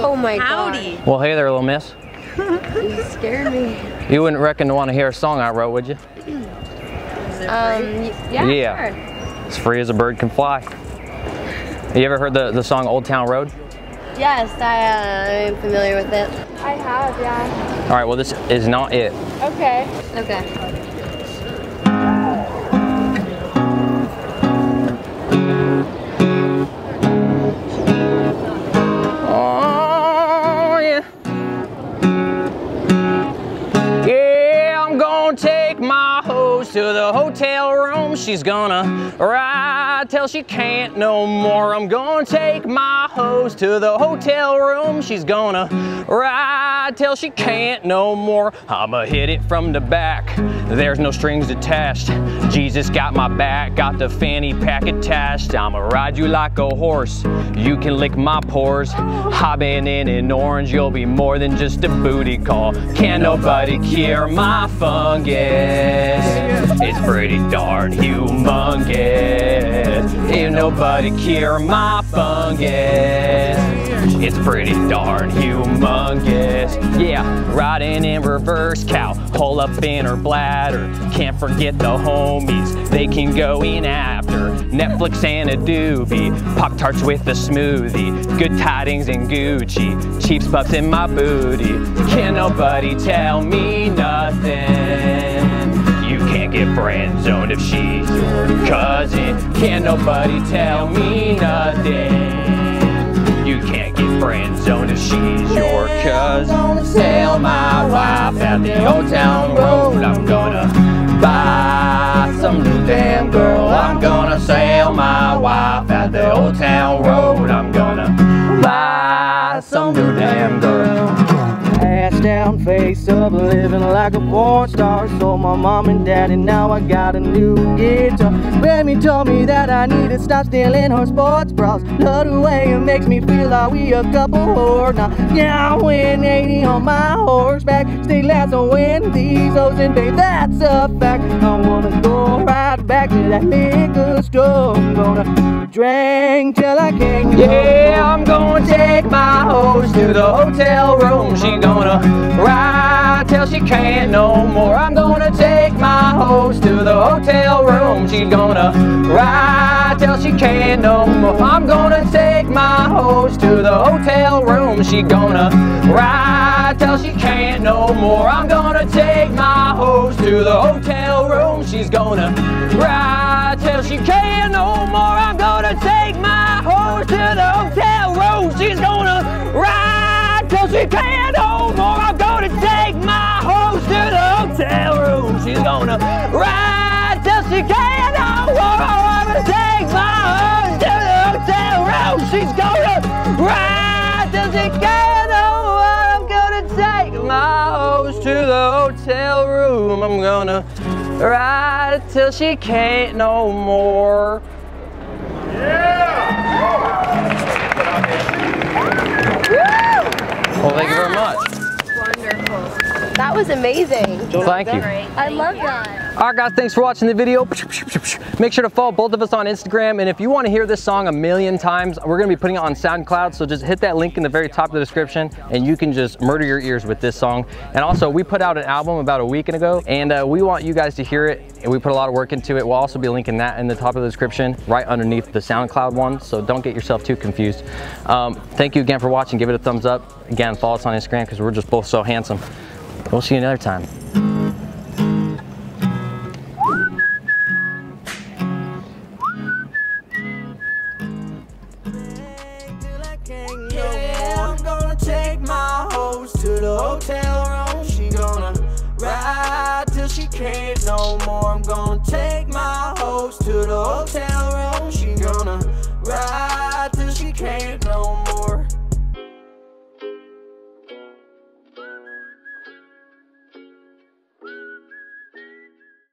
Oh my Howdy. God. Well, hey there, little miss. You scared me. You wouldn't reckon to want to hear a song I wrote, would you? Yeah. Sure. As free as a bird can fly. You ever heard the song Old Town Road? Yes, I'm familiar with it. I have, yeah. All right, well, this is not it. Okay. Okay. Oh, yeah. Yeah, I'm gonna take my hose to the hotel room. She's gonna ride till she can't no more. I'm gonna take my hose to the hotel room. She's gonna ride till she can't no more. I'ma hit it from the back. There's no strings attached. Jesus got my back, got the fanny pack attached. I'ma ride you like a horse. You can lick my pores. Hopping in an orange, you'll be more than just a booty call. Can't nobody cure my fungus. It's pretty darn humongous. Ain't nobody cure my fungus. It's pretty darn humongous. Yeah, riding in reverse, cow, hole up in her bladder. Can't forget the homies, they can go in after. Netflix and a doobie, Pop-Tarts with a smoothie. Good tidings and Gucci, cheap puffs in my booty. Can't nobody tell me nothing. You can't get friend zoned if she's your cousin. Can't nobody tell me nothing. You can't get friend zoned if she's your cousin. I'm gonna sail my wife out the old town road. I'm gonna buy some new damn girl. I'm gonna sail my wife out the old town road. I'm gonna buy some new damn girl. Ass down, face up, living like a porn star. So my mom and daddy, now I got a new guitar. Grammy told me that I need to stop stealing her sports bras. Love the way it makes me feel like we a couple whores. Now, yeah, I win 80 on my horseback. Stay last on win these hoes, and babe, that's a fact. I wanna go right back to that liquor store. I'm gonna drink till I can't go. Yeah, I'm gonna take my hose to the hotel room. She gonna ride till she can't no more. I'm gonna take my hose to the hotel room. She's gonna ride till she can't no more. I'm gonna take my hose to the hotel room. She gonna ride till she can't no more. I'm gonna take my hose to the hotel room. She's gonna ride till she can't no more. I'm gonna take my hose to the hotel room. She's gonna ride till she can't no more. I'm gonna take my hose to the hotel room. She's gonna ride till she can't no more. I'm gonna take my hose to the hotel room. She's gonna ride till she can't no more. I'm gonna take my hose to the hotel room. I'm gonna ride till she can't no more. Well, thank you very much. Wonderful. That was amazing. Thank you. I love that. All right, guys, thanks for watching the video. Make sure to follow both of us on Instagram. And if you want to hear this song a million times, we're going to be putting it on SoundCloud. So just hit that link in the very top of the description and you can just murder your ears with this song. And also, we put out an album about a week ago and we want you guys to hear it. And we put a lot of work into it. We'll also be linking that in the top of the description right underneath the SoundCloud one. So don't get yourself too confused. Thank you again for watching. Give it a thumbs up. Again, follow us on Instagram because we're just both so handsome. We'll see you another time. Yeah, I'm gonna take my hose to the hotel room. She gonna ride till she can't no more. I'm gonna take my hose to the hotel